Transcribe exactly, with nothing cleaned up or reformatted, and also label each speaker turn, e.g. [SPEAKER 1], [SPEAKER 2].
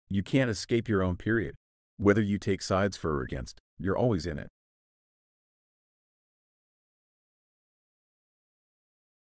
[SPEAKER 1] You can't escape your own period. Whether you take sides for or against, you're always in it.